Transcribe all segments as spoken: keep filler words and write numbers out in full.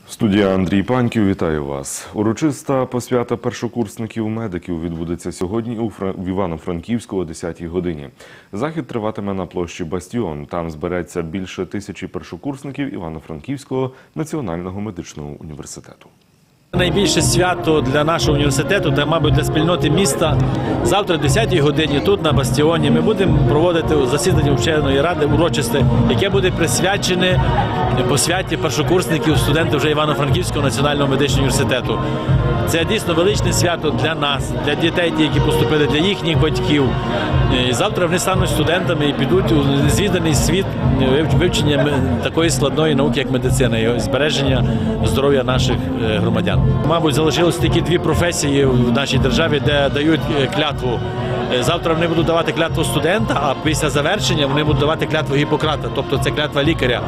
Студія Андрій Паньків, вітаю вас. Урочиста посвята першокурсників-медиків відбудеться сьогодні у Фран... в Івано-Франківську о десятій годині. Захід триватиме на площі Бастіон. Там збереться більше тисячі першокурсників Івано-Франківського національного медичного університету. Найбільше свято для нашого університету та, мабуть, для спільноти міста. Завтра о десятій годині тут, на Бастіоні, ми будемо проводити засідання вченої ради урочисте, яке буде присвячене посвяті першокурсників, студентів вже Івано-Франківського національного медичного університету. Це дійсно величне свято для нас, для дітей, які поступили, для їхніх батьків. І завтра вони стануть студентами і підуть у незвіданий світ вивчення такої складної науки, як медицина, і збереження здоров'я наших громадян. Мабуть, залишилось тільки дві професії в нашій державі, де дають клятву. Завтра вони будуть давати клятву студента, а після завершення вони будуть давати клятву Гіппократа, тобто це клятва лікаря.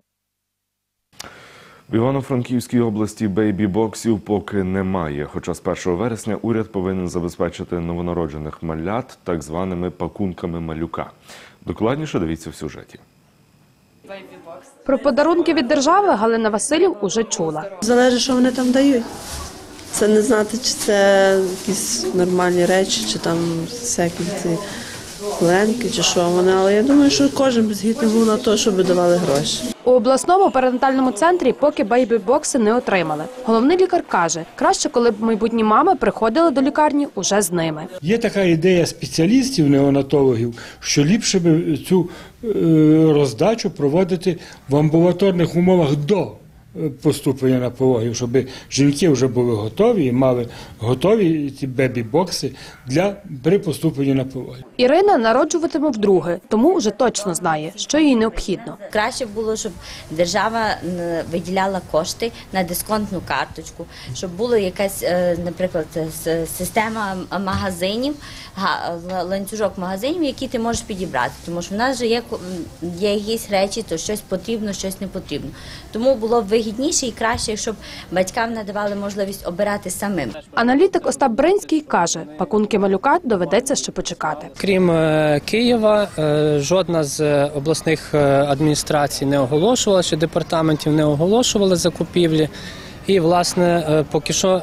В Івано-Франківській області бейбі-боксів поки немає, хоча з першого вересня уряд повинен забезпечити новонароджених малят так званими пакунками малюка. Докладніше дивіться в сюжеті. Про подарунки від держави Галина Василів уже чула. Залежить, що вони там дають. Це не знати, чи це якісь нормальні речі, чи там всякі ці пленки, чи що вони. Але я думаю, що кожен згідний був на те, щоб давали гроші. У обласному перинатальному центрі поки бейбі-бокси не отримали. Головний лікар каже, краще, коли б майбутні мами приходили до лікарні уже з ними. Є така ідея спеціалістів, неонатологів, що ліпше б цю роздачу проводити в амбулаторних умовах до поступлення на пологів, щоб жінки вже були готові і мали готові ці бебі-бокси для при поступленні на пологи. Ірина народжуватиме вдруге, тому вже точно знає, що їй необхідно. Краще було, щоб держава виділяла кошти на дисконтну карточку, щоб була якась, наприклад, система магазинів, ланцюжок магазинів, які ти можеш підібрати. Тому що в нас вже є, є якісь речі, то щось потрібно, щось не потрібно. Тому було б вигідніше і краще, щоб батькам надавали можливість обирати самим. Аналітик Остап Бринський каже, пакунки малюка доведеться ще почекати. Крім Києва, жодна з обласних адміністрацій не оголошувала, чи департаментів не оголошували закупівлі. І, власне, поки що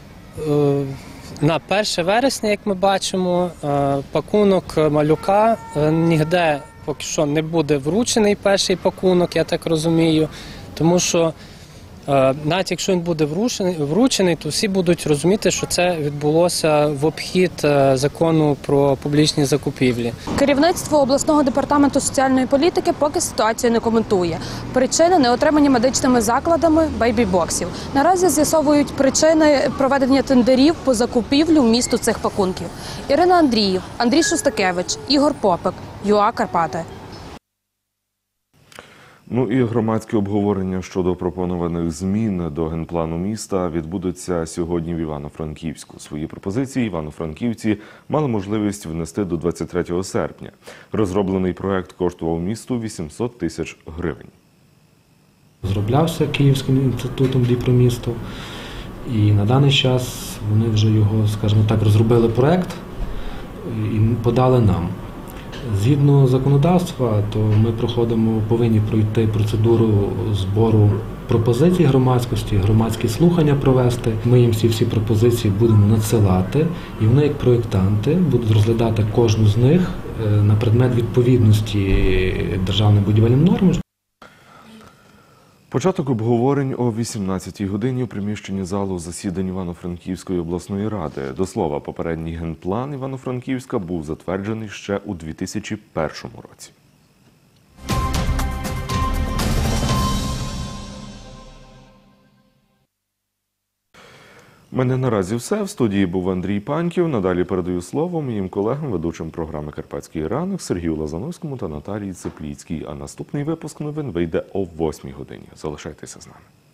на перше вересня, як ми бачимо, пакунок малюка ніде поки що не буде вручений, перший пакунок, я так розумію. Тому що навіть якщо він буде вручений, вручений, то всі будуть розуміти, що це відбулося в обхід закону про публічні закупівлі. Керівництво обласного департаменту соціальної політики поки ситуацію не коментує. Причини неотримання медичними закладами бейбі-боксів. Наразі з'ясовують причини проведення тендерів по закупівлю вмісту цих пакунків. Ірина Андріїв, Андрій Шостакевич, Ігор Попик, ЮА Карпати. Ну і громадське обговорення щодо пропонованих змін до генплану міста відбудеться сьогодні в Івано-Франківську. Свої пропозиції івано-франківці мали можливість внести до двадцять третього серпня. Розроблений проект коштував місту вісімсот тисяч гривень. Зроблявся Київським інститутом Дніпромісту, і на даний час вони вже його, скажімо так, розробили проект і подали нам. Згідно законодавства, то ми проходимо, повинні пройти процедуру збору пропозицій громадськості, громадські слухання провести. Ми їм всі всі пропозиції будемо надсилати, і вони, як проєктанти, будуть розглядати кожну з них на предмет відповідності державним будівельним нормам. Початок обговорень о вісімнадцятій годині у приміщенні залу засідань Івано-Франківської обласної ради. До слова, попередній генплан Івано-Франківська був затверджений ще у дві тисячі першому році. У мене наразі все. В студії був Андрій Паньків. Надалі передаю слово моїм колегам, ведучим програми «Карпатський ранок» Сергію Лазановському та Наталії Цепліцькій. А наступний випуск новин вийде о восьмій годині. Залишайтеся з нами.